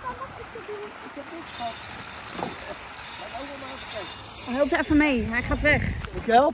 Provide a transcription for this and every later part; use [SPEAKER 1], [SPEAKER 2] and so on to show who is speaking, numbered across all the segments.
[SPEAKER 1] Ik heb niks gehad. Laat ook maar eens kijken.
[SPEAKER 2] Hij helpt even mee, hij gaat weg.
[SPEAKER 1] Ik help.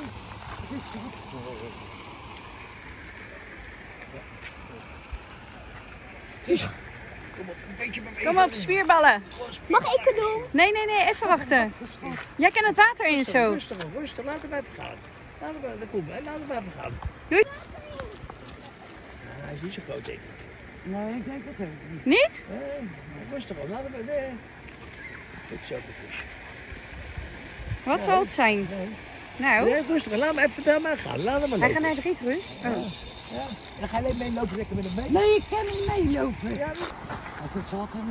[SPEAKER 1] Kom op, een beetje bewegen.
[SPEAKER 2] Kom op, spierballen.
[SPEAKER 3] Mag ik het doen?
[SPEAKER 2] Nee, even wachten. Jij kan het water in zo.
[SPEAKER 1] Rustig, laat hem even gaan. Laat hem even gaan.
[SPEAKER 2] Doei.
[SPEAKER 1] Hij is niet zo groot, denk ik.
[SPEAKER 4] Nee, ik denk het ook niet.
[SPEAKER 2] Niet?
[SPEAKER 1] Nee, rustig op, laat hem even. Nee. Dit is ook een visje.
[SPEAKER 2] Wat zal het zijn?
[SPEAKER 1] Nee.
[SPEAKER 2] Nou,
[SPEAKER 1] Nee, rustig, laat hem even daar maar gaan. Laat hem maar
[SPEAKER 2] hij
[SPEAKER 1] lopen.
[SPEAKER 2] gaat naar de rietrus. Oh.
[SPEAKER 1] Ja. En ga je alleen meelopen lekker met hem mee?
[SPEAKER 4] Nee, ik kan niet meelopen.
[SPEAKER 1] Ja,
[SPEAKER 4] Als het zat hem...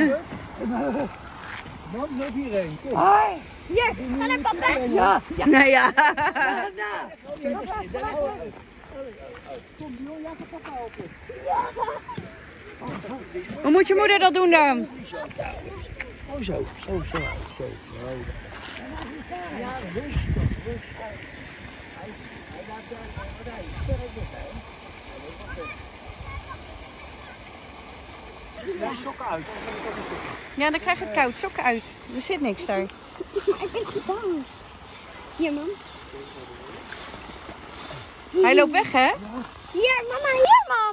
[SPEAKER 1] dan loop hierheen. Kom.
[SPEAKER 4] Hoi!
[SPEAKER 3] Hier, ga naar papa.
[SPEAKER 4] Ja,
[SPEAKER 2] Nou ja.
[SPEAKER 1] Kom, joh, ja, ga papa helpen.
[SPEAKER 2] Hoe moet je moeder dat doen dan?
[SPEAKER 1] Oh, zo. Ja, rustig. Hij laat zijn rijden. Sterk weg, hè. Ja, sokken uit.
[SPEAKER 2] Ja, dan krijg je het koud. Sokken uit. Er zit niks daar.
[SPEAKER 3] Ik ben te bang. Hier, mam.
[SPEAKER 2] Hij loopt weg, hè?
[SPEAKER 3] Hier, mama, hier, mam.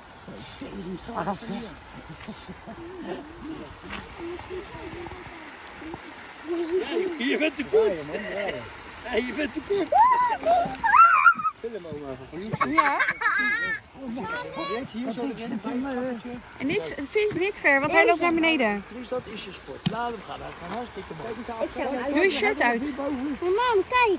[SPEAKER 1] Je bent te kort. Je bent te kort. Film oma van
[SPEAKER 2] Ja.
[SPEAKER 1] Hier zo
[SPEAKER 2] En niet ver, want hij loopt naar beneden.
[SPEAKER 1] Dus dat is je sport. Laat hem gaan. Hij gaat hartstikke mooi.
[SPEAKER 2] Doe je shirt uit.
[SPEAKER 3] Maar mam, kijk.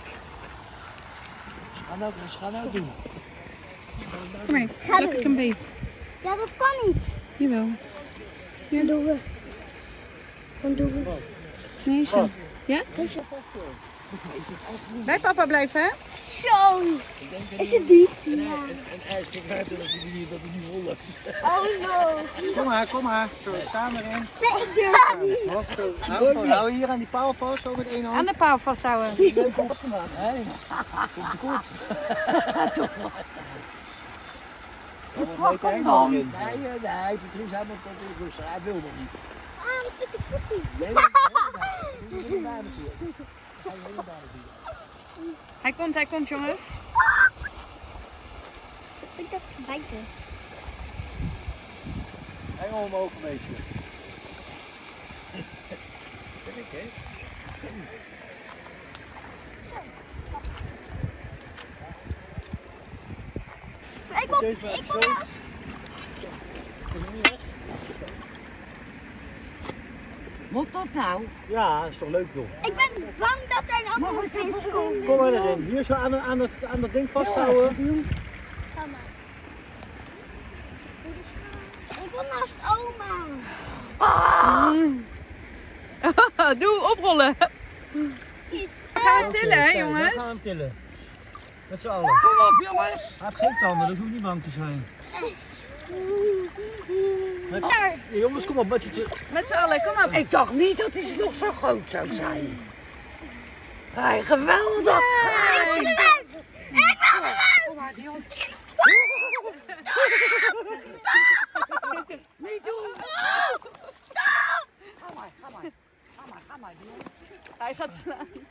[SPEAKER 1] Ga nou doen.
[SPEAKER 2] Kom maar, plak ik een beet.
[SPEAKER 3] Ja, dat kan niet.
[SPEAKER 2] Jawel.
[SPEAKER 3] Dan doen we. Dan doen we.
[SPEAKER 2] Nee, zo. Ja? Bij papa blijven, hè?
[SPEAKER 3] Zo. Is het diep?
[SPEAKER 1] En hij is geruimd dat hij niet rollen.
[SPEAKER 3] Oh no.
[SPEAKER 4] Kom maar. Zo, staan erin.
[SPEAKER 3] Nee, ik durf het niet.
[SPEAKER 4] Hou hier aan die paal vast, zo met één hand.
[SPEAKER 2] Aan de paal vasthouden.
[SPEAKER 4] Leuk opgemaakt. Hé, komt te kort.
[SPEAKER 1] Hij
[SPEAKER 4] Kom dan.
[SPEAKER 1] Nee, hij moet rustig. Hij wil nog niet.
[SPEAKER 3] Ah, wat zit de voetie?
[SPEAKER 1] Nee, helemaal niet.
[SPEAKER 2] Hij komt, jongens.
[SPEAKER 3] Ik dacht bijten.
[SPEAKER 1] Hengel omhoog een beetje. Kijk, hè?
[SPEAKER 3] Ik kom eerst.
[SPEAKER 4] Moet dat nou?
[SPEAKER 1] Ja, is toch leuk, joh.
[SPEAKER 3] Ik ben bang dat er een andere vis komt.
[SPEAKER 1] Kom maar erin. Hier zo aan dat ding vasthouden.
[SPEAKER 3] Ga maar. Ik wil naast oma.
[SPEAKER 2] Doe, oprollen. We gaan het tillen, hè, jongens?
[SPEAKER 1] We gaan hem tillen. Met z'n allen.
[SPEAKER 4] Kom op, jongens.
[SPEAKER 1] Hij heeft geen tanden, dus hoeft niet bang te zijn.
[SPEAKER 3] Daar.
[SPEAKER 1] Jongens, kom op, met z'n allen.
[SPEAKER 2] Met z'n allen, kom op.
[SPEAKER 4] Ik dacht niet dat hij nog zo groot zou zijn. Hé, geweldig.
[SPEAKER 3] Ik wil eruit. Ik wil eruit.
[SPEAKER 4] Kom maar, Dion. Niet doen.
[SPEAKER 3] Stop.
[SPEAKER 4] Ga maar, Dion.
[SPEAKER 2] Hij gaat slaan.